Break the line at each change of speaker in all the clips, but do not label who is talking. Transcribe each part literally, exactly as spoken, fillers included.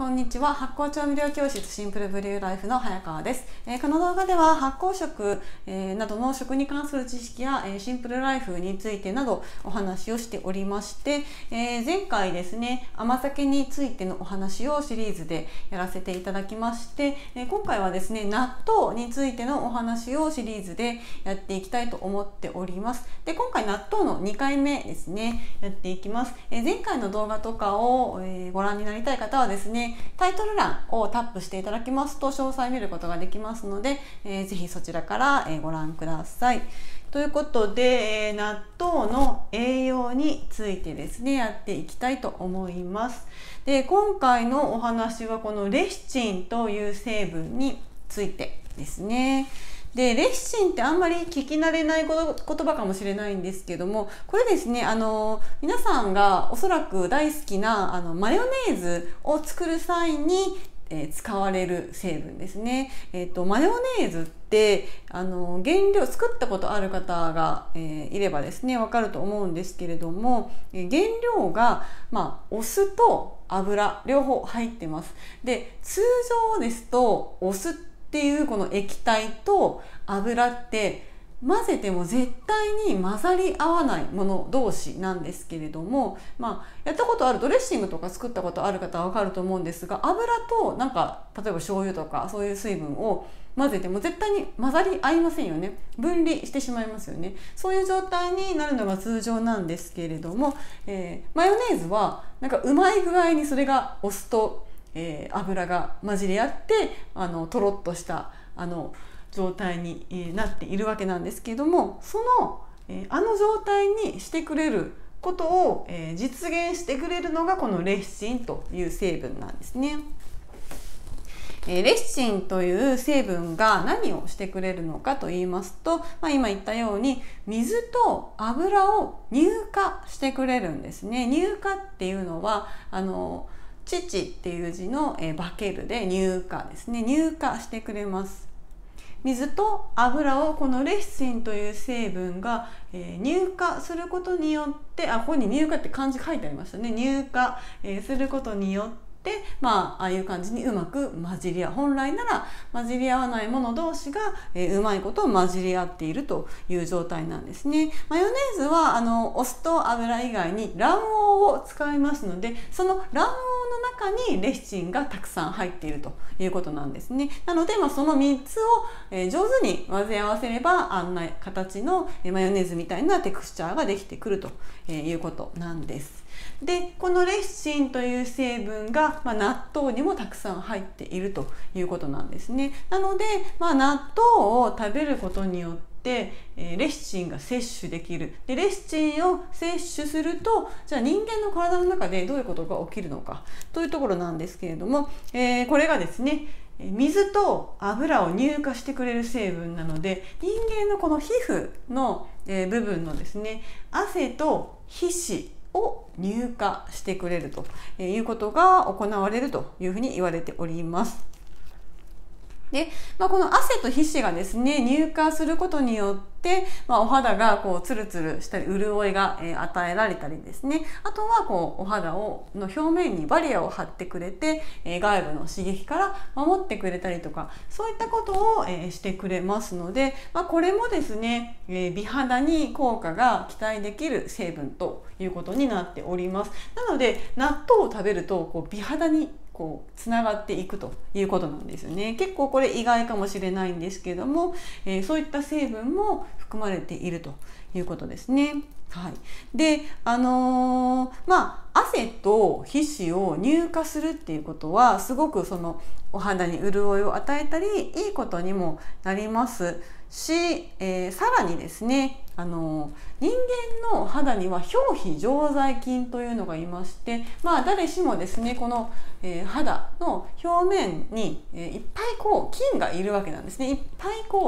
こんにちは。発酵調味料教室シンプルブリューライフの早川です。えー、この動画では発酵食、えー、などの食に関する知識や、えー、シンプルライフについてなどお話をしておりまして、えー、前回ですね、甘酒についてのお話をシリーズでやらせていただきまして、えー、今回はですね、納豆についてのお話をシリーズでやっていきたいと思っております。で、今回納豆のにかいめですね、やっていきます。えー、前回の動画とかを、えー、ご覧になりたい方はですね、タイトル欄をタップしていただきますと詳細見ることができますので、えー、ぜひそちらから、えー、ご覧ください。ということで、えー、納豆の栄養についてですねやっていきたいと思います。で、今回のお話はこのレシチンという成分についてですね。で、レシチンってあんまり聞き慣れない言葉かもしれないんですけども、これですね、あの皆さんがおそらく大好きなあのマヨネーズを作る際に、えー、使われる成分ですね。えっとマヨネーズってあの原料作ったことある方が、えー、いればですねわかると思うんですけれども、えー、原料が、まあ、お酢と油両方入ってます。で、通常ですとお酢ってっていうこの液体と油って混ぜても絶対に混ざり合わないもの同士なんですけれども、まあ、やったことあるドレッシングとか作ったことある方は分かると思うんですが、油となんか例えば醤油とかそういう水分を混ぜても絶対に混ざり合いませんよね。分離してしまいますよね。そういう状態になるのが通常なんですけれども、えー、マヨネーズはなんかうまい具合にそれがお酢とえー、油が混じり合ってあのとろっとしたあの状態に、えー、なっているわけなんですけれども、その、えー、あの状態にしてくれることを、えー、実現してくれるのがこのレシチンという成分なんですね。えー、レシチンという成分が何をしてくれるのかと言いますと、まあ、今言ったように水と油を乳化してくれるんですね。乳化っていうのはあの乳っていう字の、えー、化けるで乳化ですね。乳化してくれます。水と油をこのレシチンという成分が、えー、乳化することによって、あ、ここに乳化って漢字書いてありましたね。乳化、えー、することによってで、まあ、ああいう感じにうまく混じり合う。本来なら混じり合わないもの同士が、えー、うまいこと混じり合っているという状態なんですね。マヨネーズはあのお酢と油以外に卵黄を使いますので、その卵黄の中にレシチンがたくさん入っているということなんですね。なので、まあ、そのみっつを、えー、上手に混ぜ合わせればあんな形のマヨネーズみたいなテクスチャーができてくるということなんです。で、このレシチンという成分が、まあ、納豆にもたくさん入っているということなんですね。なので、まあ、納豆を食べることによってえー、レシチンが摂取できる。で、レシチンを摂取すると、じゃあ人間の体の中でどういうことが起きるのかというところなんですけれども、えー、これがですね、水と油を乳化してくれる成分なので、人間のこの皮膚の、えー、部分のですね、汗と皮脂を乳化してくれるということが行われるというふうに言われております。で、まあ、この汗と皮脂がですね乳化することによって、まあ、お肌がこうツルツルしたり潤いが、えー、与えられたりですね、あとはこうお肌をの表面にバリアを張ってくれて、えー、外部の刺激から守ってくれたりとか、そういったことを、えー、してくれますので、まあ、これもですね、えー、美肌に効果が期待できる成分ということになっております。なので納豆を食べるとこう美肌にこうつながっていくということなんですよね。結構これ意外かもしれないんですけども、えー、そういった成分も含まれているということですね。はい、で、あのー、まあ汗と皮脂を乳化するっていうことはすごくそのお肌に潤いを与えたりいいことにもなりますし、えー、さらにですね、あの人間の肌には表皮常在菌というのがいまして、まあ誰しもですねこの、えー、肌の表面に、えー、いっぱいこう菌がいるわけなんですね。いっぱいこう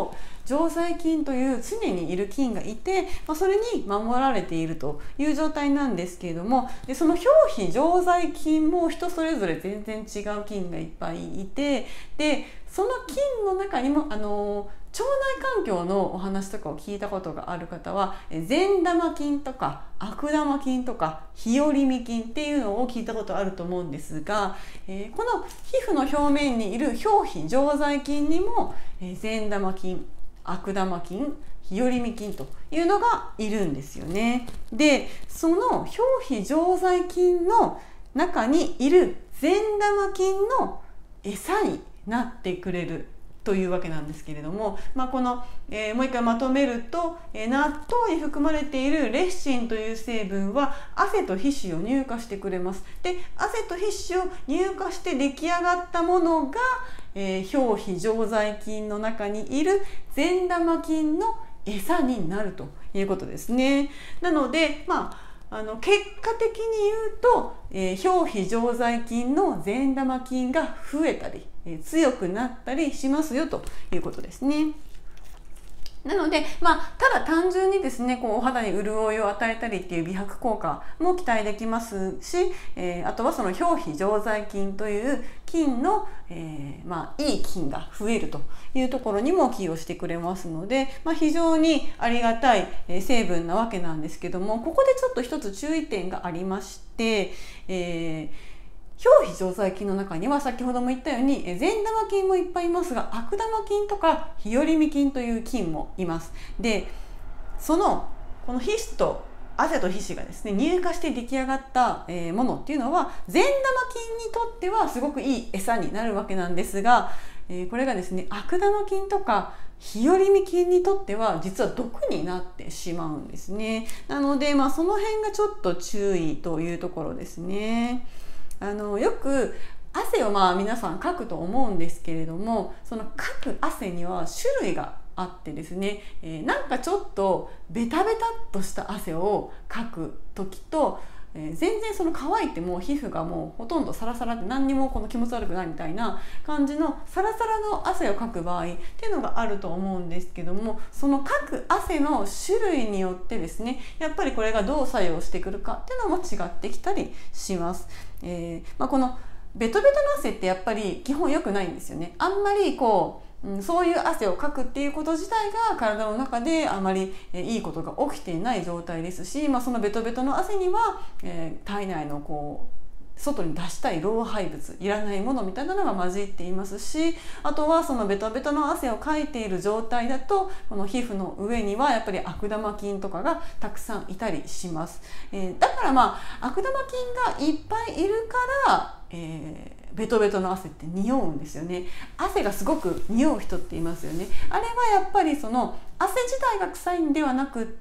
常在菌という常にいる菌がいて、まあ、それに守られているという状態なんですけれども、でその表皮常在菌も人それぞれ全然違う菌がいっぱいいて、でその菌の中にもあの腸内環境のお話とかを聞いたことがある方は善玉菌とか悪玉菌とか日和見菌っていうのを聞いたことあると思うんですが、えー、この皮膚の表面にいる表皮常在菌にも、えー、善玉菌、悪玉菌、日和見菌というのがいるんですよね。でその表皮常在菌の中にいる善玉菌の餌になってくれるというわけなんですけれども、まあ、この、えー、もう一回まとめると、えー、納豆に含まれているレッシンという成分は汗と皮脂を乳化してくれます。で汗と皮脂を乳化して出来上がったものが、えー、表皮常在菌の中にいる善玉菌の餌になるということですね。なので、まああの結果的に言うと、えー、表皮常在菌の善玉菌が増えたり、えー、強くなったりしますよということですね。なので、まあ、ただ単純にですね、こうお肌に潤いを与えたりっていう美白効果も期待できますし、えー、あとはその表皮常在菌という菌の、えー、まあ、いい菌が増えるというところにも寄与してくれますので、まあ、非常にありがたい成分なわけなんですけども、ここでちょっと一つ注意点がありまして、えー表皮常在菌の中には先ほども言ったように善玉菌もいっぱいいますが、悪玉菌とか日和見菌という菌もいます。でそのこの皮脂と汗と皮脂がですね乳化して出来上がったものっていうのは善玉菌にとってはすごくいい餌になるわけなんですが、これがですね悪玉菌とか日和見菌にとっては実は毒になってしまうんですね。なので、まあ、その辺がちょっと注意というところですね。あのよく汗をまあ皆さんかくと思うんですけれども、そのかく汗には種類があってですね、えー、なんかちょっとベタベタっとした汗をかく時と、えー、全然その乾いても皮膚がもうほとんどサラサラで何にもこの気持ち悪くないみたいな感じのサラサラの汗をかく場合っていうのがあると思うんですけども、そのかく汗の種類によってですねやっぱりこれがどう作用してくるかっていうのも違ってきたりします。えーまあ、このベトベトの汗ってやっぱり基本良くないんですよね。あんまりこう、うん、そういう汗をかくっていうこと自体が体の中であまり、えー、いいことが起きていない状態ですし、まあ、そのベトベトの汗には、えー、体内のこう外に出したい老廃物、いらないものみたいなのが混じっていますし、あとはそのベトベトの汗をかいている状態だとこの皮膚の上にはやっぱり悪玉菌とかがたくさんいたりします。えー、だからまあ悪玉菌がいっぱいいるから、えー、ベトベトの汗って匂うんですよね。汗がすごく匂う人っていますよね。あれはやっぱりその汗自体が臭いんではなくって、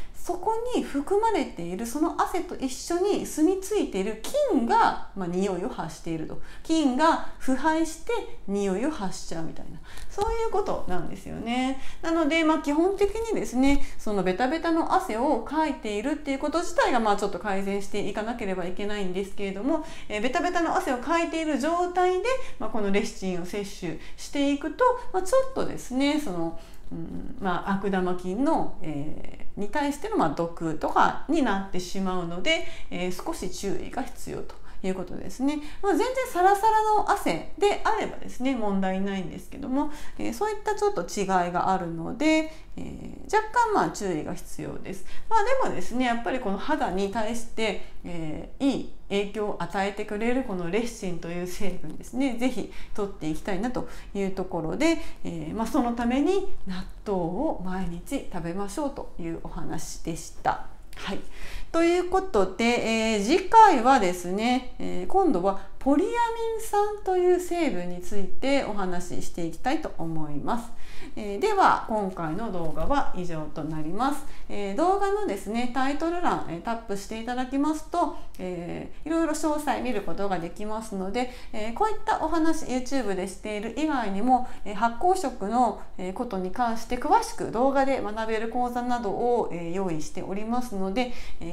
そこに含まれているその汗と一緒に住み着いている菌が、まあ、匂いを発していると。菌が腐敗して匂いを発しちゃうみたいな、そういうことなんですよね。なので、まあ、基本的にですねそのベタベタの汗をかいているっていうこと自体がまあちょっと改善していかなければいけないんですけれども、えー、ベタベタの汗をかいている状態で、まあ、このレシチンを摂取していくと、まあ、ちょっとですねそのうんまあ、悪玉菌の、えー、に対しての、まあ、毒とかになってしまうので、えー、少し注意が必要ということですね。まあ、全然サラサラの汗であればですね問題ないんですけども、えー、そういったちょっと違いがあるので、えー、若干まあ注意が必要です。まあ、でもですねやっぱりこの肌に対して、えー、いい影響を与えてくれるこのレッシンという成分ですね、ぜひ取っていきたいなというところで、えーまあ、そのために納豆を毎日食べましょうというお話でした。はい、ということで、えー、次回はですね、えー、今度はポリアミン酸という成分についてお話ししていきたいと思います。えー、では今回の動画は以上となります。えー、動画のですねタイトル欄、えー、タップしていただきますと、えー、いろいろ詳細見ることができますので、えー、こういったお話 YouTube でしている以外にも、えー、発酵食のことに関して詳しく動画で学べる講座などを、えー、用意しておりますので、えー、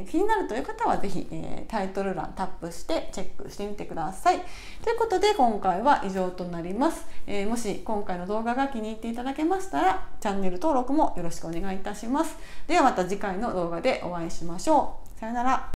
気になるという方はぜひ、えー、タイトル欄タップしてチェックしてみてください。ということで今回は以上となります。えー、もし今回の動画が気に入っていただけましたらチャンネル登録もよろしくお願いいたします。ではまた次回の動画でお会いしましょう。さよなら。